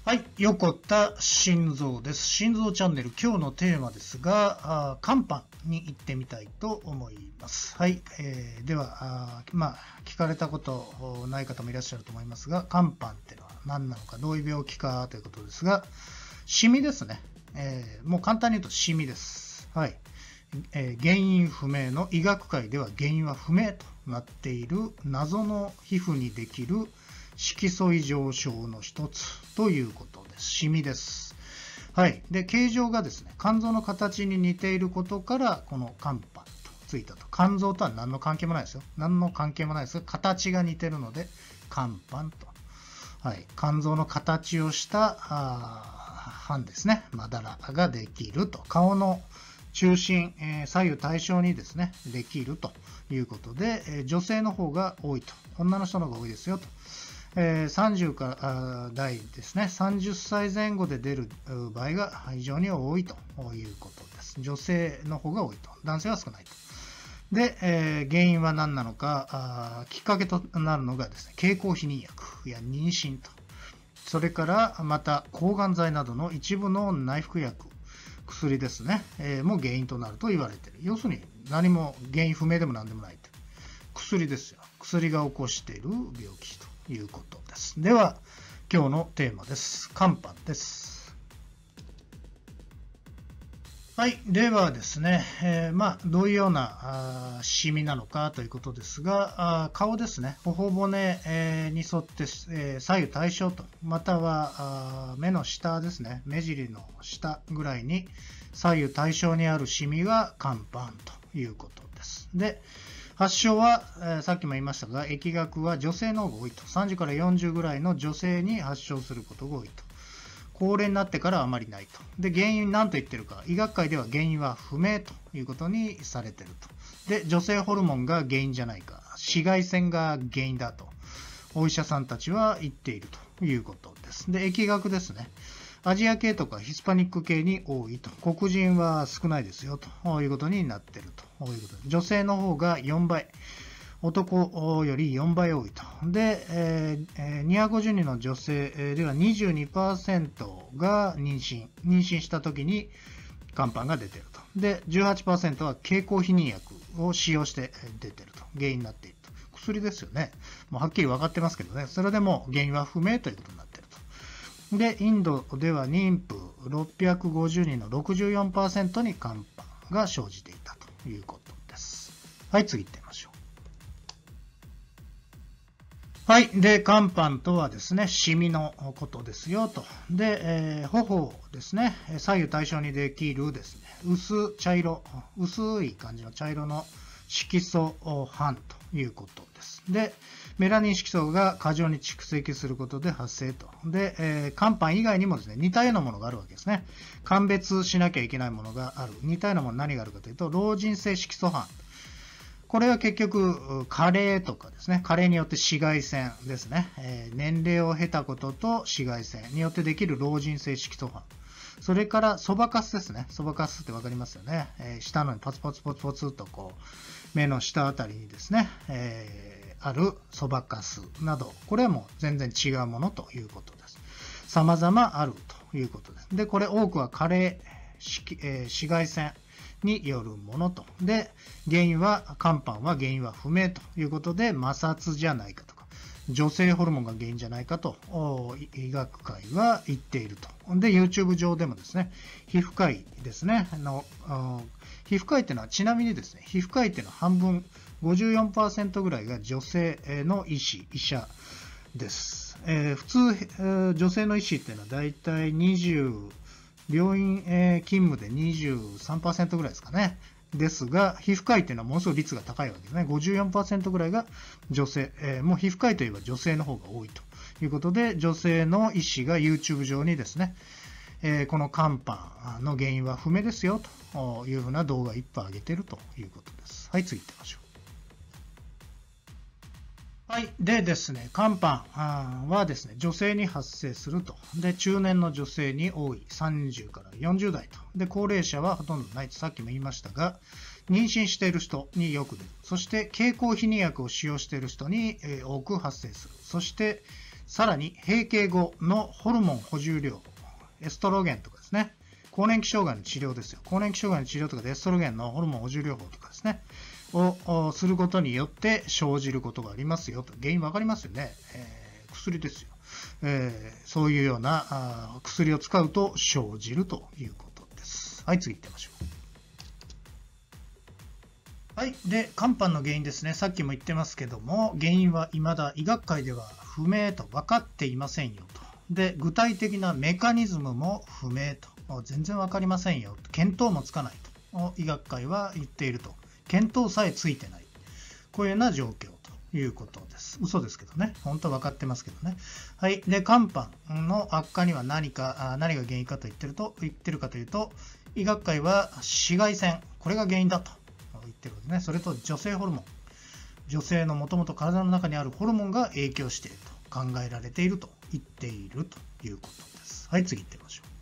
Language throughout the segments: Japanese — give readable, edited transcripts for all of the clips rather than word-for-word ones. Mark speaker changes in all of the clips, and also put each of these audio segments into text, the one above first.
Speaker 1: はい、横田心臓です。心臓チャンネル、今日のテーマですが、肝斑に行ってみたいと思います。はい、では聞かれたことない方もいらっしゃると思いますが、肝斑ってのは何なのか、どういう病気かということですが、シミですね。もう簡単に言うとシミです。はい。原因不明の医学界では原因は不明となっている謎の皮膚にできる色素異常症の一つということです。シミです。はい。で、形状がですね、肝臓の形に似ていることから、この肝斑とついたと。肝臓とは何の関係もないですよ。何の関係もないですが、形が似てるので、肝斑と。はい。肝臓の形をした斑ですね。まだらができると。顔の中心、左右対称にですね、できるということで、女性の方が多いと。女の人の方が多いですよと。30から代ですね、30歳前後で出る場合が非常に多いということです。女性の方が多いと。男性は少ないと。で、原因は何なのか、きっかけとなるのがですね、経口避妊薬や妊娠と。それからまた抗がん剤などの一部の内服薬、薬ですね、も原因となると言われている。要するに何も原因不明でも何でもないと。薬ですよ。薬が起こしている病気ということです。では、今日のテーマです。肝斑です。はい。ではですね、どういうようなシミなのかということですが、顔ですね、頬骨、に沿って、左右対称と、または目の下ですね、目尻の下ぐらいに左右対称にあるシミが肝斑ということです。で、発症は、さっきも言いましたが、疫学は女性の方が多いと。30から40ぐらいの女性に発症することが多いと。高齢になってからはあまりないと。で、原因何と言ってるか。医学界では原因は不明ということにされていると。で、女性ホルモンが原因じゃないか。紫外線が原因だと。お医者さんたちは言っているということです。で、疫学ですね。アジア系とかヒスパニック系に多いと。黒人は少ないですよということになっているということで。女性の方が4倍。男より4倍多いと。で、250人の女性では 22% が妊娠した時に肝斑が出ていると。で、18% は経口避妊薬を使用して出ていると。原因になっていると。薬ですよね。もうはっきり分かってますけどね。それでも原因は不明ということになっていると。で、インドでは妊婦650人の 64% に肝斑が生じていたということです。はい、次行ってみましょう。はい。で、肝斑とはですね、シミのことですよと。で、頬ですね、左右対称にできるですね、薄い感じの茶色の色素斑ということです。で、メラニン色素が過剰に蓄積することで発生と。で、肝斑以外にもですね、似たようなものがあるわけですね。鑑別しなきゃいけないものがある。似たようなもの何があるかというと、老人性色素斑。これは結局、加齢とかですね、加齢によって紫外線ですね、年齢を経たことと紫外線によってできる老人性色素斑。それから、そばかすですね。そばかすってわかりますよね。下のにポツポツポツポツとこう、目の下あたりにですね、あるそばかすなど、これはもう全然違うものということです。様々あるということです。で、これ多くは加齢、紫外線によるものと。で、肝斑は原因は不明ということで、摩擦じゃないかとか、女性ホルモンが原因じゃないかと、医学界は言っていると。で、YouTube 上でもですね、皮膚科医ですね、皮膚科医っていうのは、ちなみにですね、皮膚科医っていうのは半分、54% ぐらいが女性の医者です。普通、女性の医師っていうのはだいたい病院勤務で 23% ぐらいですかね。ですが、皮膚科医っていうのはものすごい率が高いわけですね。54% ぐらいが女性、もう皮膚科医といえば女性の方が多いということで、女性の医師が YouTube 上にですね、この肝斑の原因は不明ですよというふうな動画いっぱい上げているということです。はい、次行ってみましょう。はい。でですね、肝斑はですね、女性に発生すると。で、中年の女性に多い30から40代と。で、高齢者はほとんどないとさっきも言いましたが、妊娠している人によく出る。そして、経口避妊薬を使用している人に多く発生する。そして、 さらに閉経後のホルモン補充量、エストロゲンとかですね、更年期障害の治療ですよ。更年期障害の治療とかでエストロゲンのホルモン補充療法とかですね、をすることによって生じることがありますよと。原因わかりますよね。薬ですよ。そういうような薬を使うと生じるということです。はい、次行ってみましょう。はい。で、肝斑の原因ですね。さっきも言ってますけども、原因は未だ医学界では不明と分かっていませんよと。で、具体的なメカニズムも不明と。全然分かりませんよ。見当もつかないと。医学界は言っていると。見当さえついてない。こういうような状況ということです。嘘ですけどね。本当は分かってますけどね。はい。で、肝斑の悪化には何が原因かと言ってるかというと、医学界は紫外線、これが原因だと言ってるわけですね。それと女性ホルモン。女性のもともと体の中にあるホルモンが影響していると考えられていると言っているということです。はい、次行ってみましょう。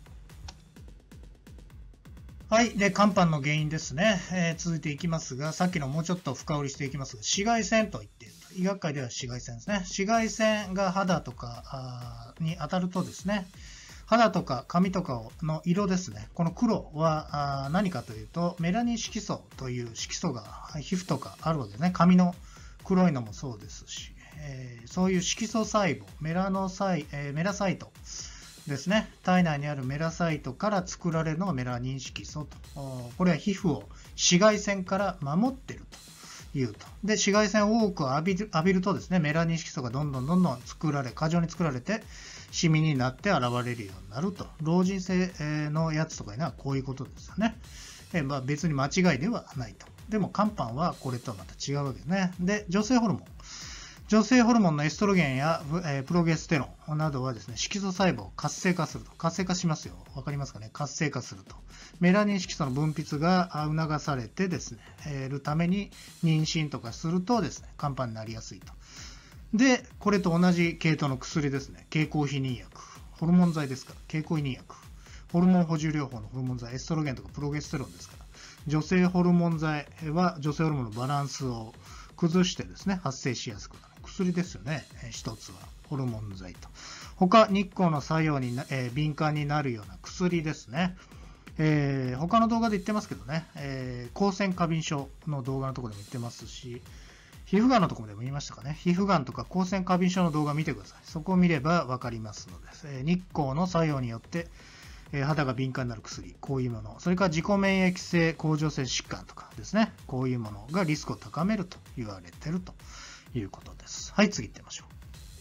Speaker 1: はい。で、肝斑の原因ですね。続いていきますが、さっきのもうちょっと深掘りしていきますが、紫外線と言っていると。医学界では紫外線ですね。紫外線が肌とかに当たるとですね、肌とか髪とかの色ですね。この黒は何かというと、メラニン色素という色素が皮膚とかあるわけですね。髪の黒いのもそうですし、そういう色素細胞、メラサイト。ですね。体内にあるメラサイトから作られるのがメラニン色素と。これは皮膚を紫外線から守っているというと。で、紫外線を多く浴びるとですね、メラニン色素がどんどん過剰に作られて、シミになって現れるようになると。老人性のやつとかいうのはこういうことですよね。別に間違いではないと。でも、肝斑はこれとはまた違うわけですね。で、女性ホルモン。女性ホルモンのエストロゲンやプロゲステロンなどはですね、色素細胞を活性化すると。活性化しますよ。わかりますかね。活性化すると。メラニン色素の分泌が促されてですね、るために妊娠とかするとですね、肝斑になりやすいと。で、これと同じ系統の薬ですね。経口避妊薬。ホルモン剤ですから。経口避妊薬。ホルモン補充療法のホルモン剤、エストロゲンとかプロゲステロンですから。女性ホルモン剤は女性ホルモンのバランスを崩してですね、発生しやすくなる。薬ですよね。一つはホルモン剤と。他、日光の作用に敏感になるような薬ですね。他の動画で言ってますけどね、光線過敏症の動画のところでも言ってますし、皮膚がんのところでも言いましたかね。皮膚がんとか光線過敏症の動画見てください。そこを見れば分かりますので、日光の作用によって肌が敏感になる薬、こういうもの。それから自己免疫性甲状腺疾患とかですね。こういうものがリスクを高めると言われているということです。はい、次行ってみましょう。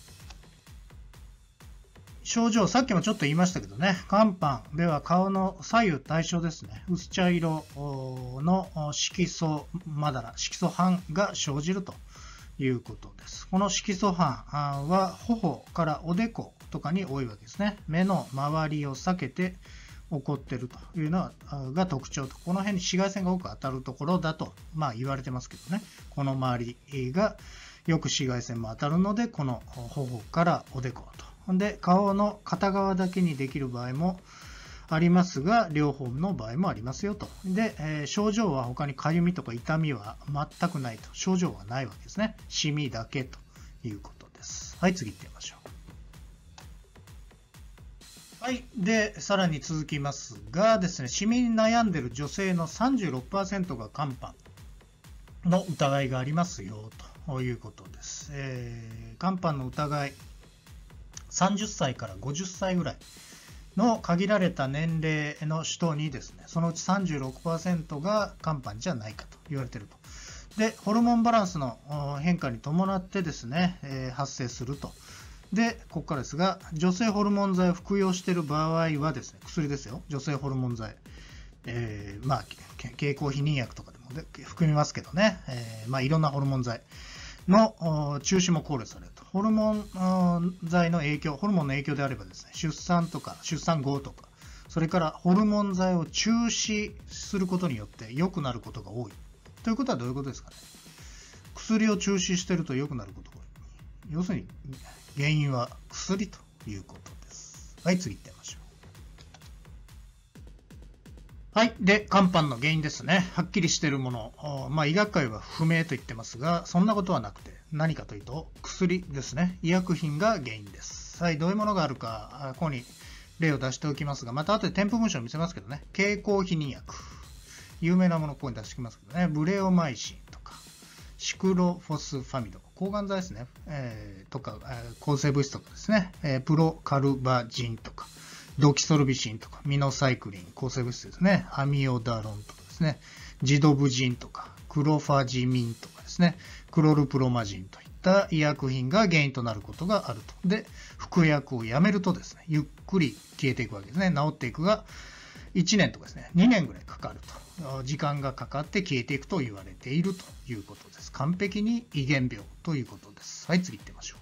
Speaker 1: 症状、さっきもちょっと言いましたけどね、肝斑では顔の左右対称ですね、薄茶色の色素まだら、色素斑が生じるということです。この色素斑は頬からおでことかに多いわけですね。目の周りを避けて起こっているというのが特徴と。この辺に紫外線が多く当たるところだと、言われてますけどね。この周りがよく紫外線も当たるので、この頬からおでこと。で、顔の片側だけにできる場合もありますが、両方の場合もありますよと。で、症状は他にかゆみとか痛みは全くないと。症状はないわけですね。シミだけということです。はい、次行ってみましょう。はい。で、さらに続きますがですね、シミに悩んでいる女性の 36% が肝斑の疑いがありますよということです。肝斑の疑い、30歳から50歳ぐらいの限られた年齢の人にですね、そのうち 36% が肝斑じゃないかと言われていると。で、ホルモンバランスの変化に伴ってですね、発生すると。で、ここからですが、女性ホルモン剤を服用している場合はですね、薬ですよ、女性ホルモン剤。経口避妊薬とかでも含みますけどね、いろんなホルモン剤の中止も考慮されると。ホルモン剤の影響、ホルモンの影響であればですね、出産とか出産後とか、それからホルモン剤を中止することによって良くなることが多い。ということはどういうことですかね。薬を中止していると良くなることが多い。要するに原因は薬ということです。はい、次行ってみましょう。はい。で、肝斑の原因ですね。はっきりしているもの。医学界は不明と言ってますが、そんなことはなくて、何かというと、薬ですね。医薬品が原因です。 。はい、どういうものがあるか、ここに例を出しておきますが、また後で添付文章を見せますけどね、経口避妊薬。有名なものをここに出してきますけどね、ブレオマイシンとか、シクロフォスファミド、抗がん剤ですね、とか、抗生物質とかですね、プロカルバジンとか、ドキソルビシンとか、ミノサイクリン、抗生物質ですね、アミオダロンとかですね、ジドブジンとか、クロファジミンとかですね、クロルプロマジンといった医薬品が原因となることがあると。で、服薬をやめるとですね、ゆっくり消えていくわけですね。治っていくが、1年とかですね、2年ぐらいかかると。時間がかかって消えていくと言われているということです。完璧に遺伝病ということです。はい、次行ってみましょう。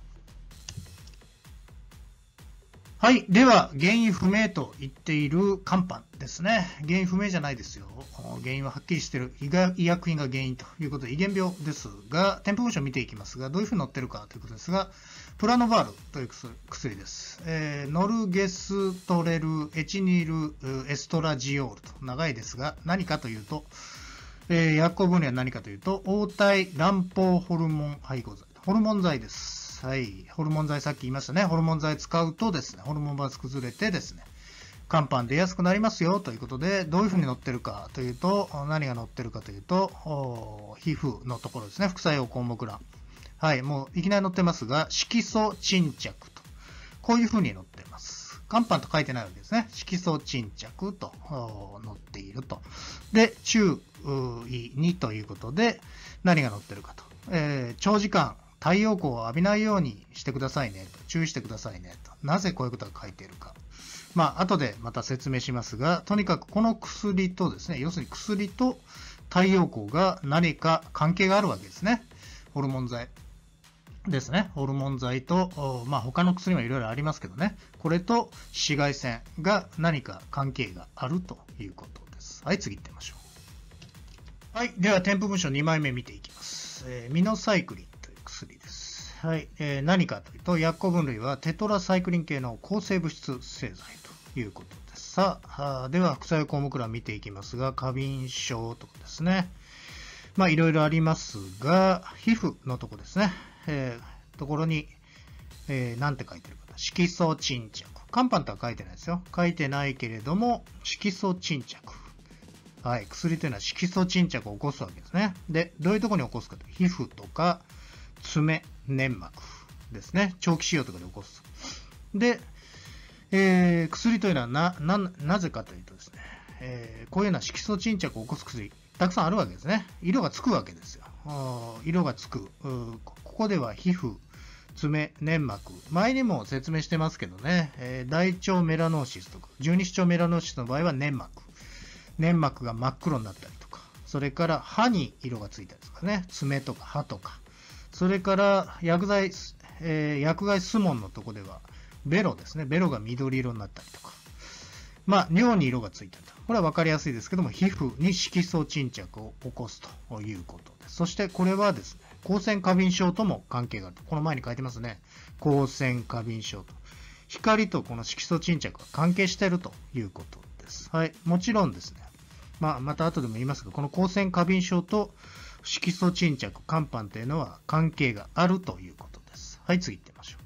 Speaker 1: はい。では、原因不明と言っている肝斑ですね。原因不明じゃないですよ。原因ははっきりしている。医薬品が原因ということで、遺伝病ですが、添付文章を見ていきますが、どういうふうに載っているかということですが、プラノバールという薬です。ノルゲストレルエチニルエストラジオールと長いですが、何かというと、薬効分類は何かというと、黄体卵胞ホルモン配合剤。ホルモン剤です。はい。ホルモン剤さっき言いましたね。ホルモン剤使うとですね、ホルモンバランス崩れてですね、肝斑出やすくなりますよということで、どういうふうに載ってるかというと、何が載ってるかというと、皮膚のところですね。副作用項目欄。はい。もういきなり載ってますが、色素沈着と。こういうふうに載っています。肝斑と書いてないわけですね。色素沈着と載っていると。で、注意にということで、何が載ってるかと。長時間、太陽光を浴びないようにしてくださいねと。注意してくださいねと。なぜこういうことが書いているか。まあ、後でまた説明しますが、とにかくこの薬とですね、要するに薬と太陽光が何か関係があるわけですね。ホルモン剤ですね。ホルモン剤と、まあ、他の薬もいろいろありますけどね。これと紫外線が何か関係があるということです。はい、次行ってみましょう。はい、では添付文章2枚目見ていきます。ミノサイクリン。薬です。はい。何かというと、薬効分類はテトラサイクリン系の抗生物質製剤ということです。さあ、では副作用項目欄見ていきますが、過敏症とかですね。まあ、いろいろありますが、皮膚のところですね。ところに、なんて書いてるか。色素沈着。肝斑とは書いてないですよ。書いてないけれども、色素沈着。はい。薬というのは色素沈着を起こすわけですね。で、どういうところに起こすかというと、皮膚とか、爪、粘膜ですね。長期使用とかで起こす。で、薬というのはなぜかというとですね、こういうような色素沈着を起こす薬、たくさんあるわけですね。色がつくわけですよ。色がつく。ここでは皮膚、爪、粘膜。前にも説明してますけどね、大腸メラノーシスとか、十二指腸メラノーシスの場合は粘膜。粘膜が真っ黒になったりとか、それから歯に色がついたりとかね、爪とか歯とか、それから薬害スモンのとこではベロですね。ベロが緑色になったりとか。まあ、尿に色がついたりと。これは分かりやすいですけども、皮膚に色素沈着を起こすということです。そしてこれはですね、光線過敏症とも関係があると。この前に書いてますね。光線過敏症と。光とこの色素沈着が関係しているということです。はい。もちろんですね。まあ、また後でも言いますが、この光線過敏症と色素沈着、肝斑というのは関係があるということです。はい、次行ってみましょ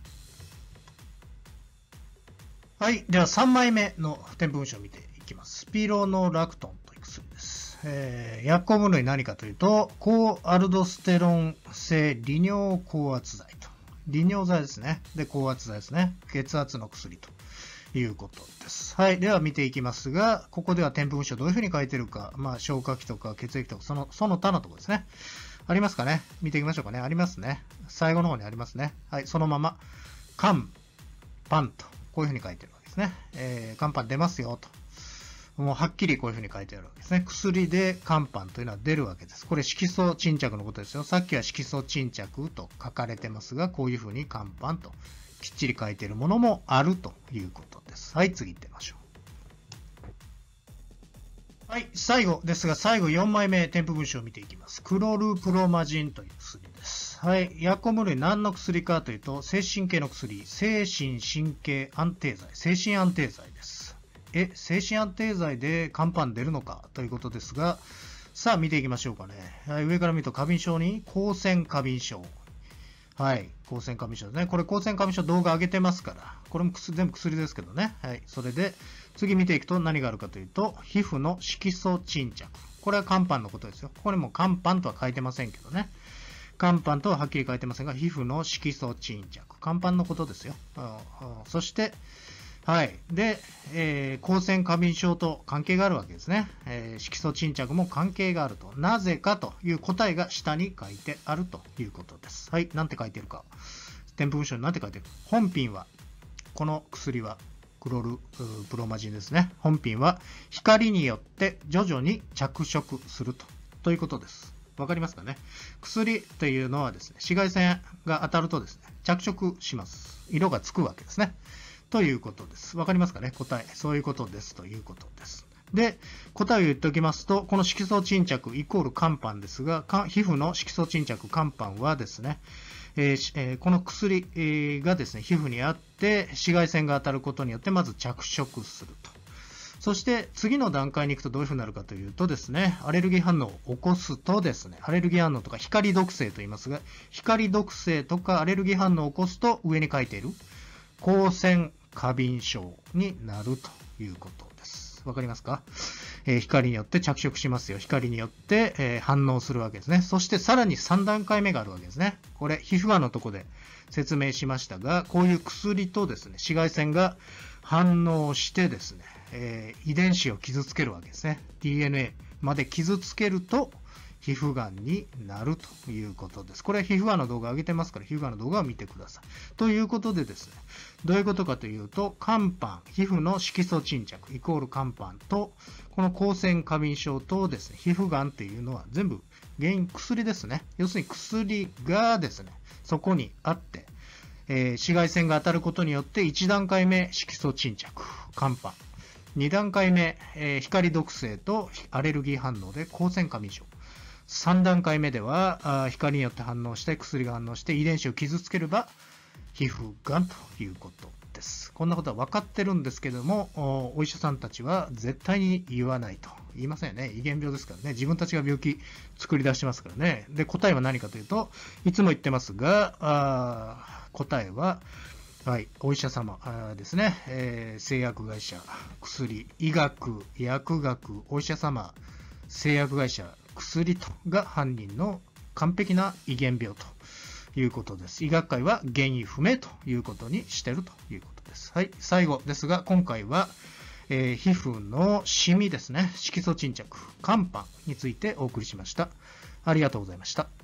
Speaker 1: う。はい、では3枚目の添付文章を見ていきます。スピロノラクトンという薬です。薬効分類何かというと、高アルドステロン性利尿高圧剤と。利尿剤ですね。で、高圧剤ですね。血圧の薬ということです。はい。では見ていきますが、ここでは添付文章どういうふうに書いてるか、まあ、消化器とか血液とか、その他のところですね。ありますかね。見ていきましょうかね。ありますね。最後の方にありますね。はい。そのまま、肝、斑と、こういうふうに書いてるわけですね。肝斑出ますよと。もうはっきりこういうふうに書いてあるわけですね。薬で肝斑というのは出るわけです。これ色素沈着のことですよ。さっきは色素沈着と書かれてますが、こういうふうに肝斑ときっちり書いているものもあるということです。はい、次行ってみましょう。はい、最後ですが、最後4枚目、添付文章を見ていきます。クロルプロマジンという薬です。はい、薬効分類何の薬かというと、精神系の薬、精神神経安定剤、精神安定剤です。精神安定剤で肝斑出るのかということですが、さあ見ていきましょうかね。はい、上から見ると過敏症に光線過敏症。 はい。光線過敏症ですね。これ光線過敏症動画上げてますから、これも全部薬ですけどね。はい。それで、次見ていくと何があるかというと、皮膚の色素沈着。これは肝斑のことですよ。これも肝斑とは書いてませんけどね。肝斑とははっきり書いてませんが、皮膚の色素沈着。肝斑のことですよ。そして、はい。で、光線過敏症と関係があるわけですね。色素沈着も関係があると。なぜかという答えが下に書いてあるということです。はい。なんて書いてるか。添付文章になんて書いてるか。本品は、この薬は、クロルプロマジンですね。本品は、光によって徐々に着色するということです。わかりますかね。薬というのはですね、紫外線が当たるとですね、着色します。色がつくわけですね。ということです。わかりますかね。答え。そういうことですということです。で、答えを言っておきますと、この色素沈着イコール肝斑ですが、皮膚の色素沈着肝斑はですね、この薬がですね、皮膚にあって紫外線が当たることによってまず着色すると。そして次の段階に行くとどういうふうになるかというとですね、アレルギー反応を起こすとですね、アレルギー反応とか光毒性と言いますが、光毒性とかアレルギー反応を起こすと上に書いている光線過敏症になるということです。わかりますか？光によって着色しますよ。光によって、反応するわけですね。そしてさらに3段階目があるわけですね。これ、皮膚がんのとこで説明しましたが、こういう薬とですね、紫外線が反応してですね、遺伝子を傷つけるわけですね。DNA まで傷つけると、皮膚がんになるということです。これは皮膚がんの動画上げてますから、皮膚がんの動画を見てください。ということでですね、どういうことかというと、肝斑、皮膚の色素沈着イコール肝斑と、この光線過敏症とですね、皮膚がんっていうのは全部原因、薬ですね。要するに薬がですね、そこにあって、紫外線が当たることによって1段階目色素沈着、肝斑。2段階目、光毒性とアレルギー反応で光線過敏症。3段階目では光によって反応して薬が反応して遺伝子を傷つければ皮膚がんということです。こんなことは分かってるんですけども、お医者さんたちは絶対に言わないと。言いませんよね。遺伝病ですからね。自分たちが病気作り出してますからね。で、答えは何かというと、いつも言ってますが、答えは、はい、お医者様ですね、製薬会社、薬、医学、薬学、お医者様、製薬会社、薬が犯人の完璧な遺伝病ということです。医学界は原因不明ということにしているということです。はい、最後ですが、今回は、皮膚のシミですね、色素沈着、肝斑についてお送りしました。ありがとうございました。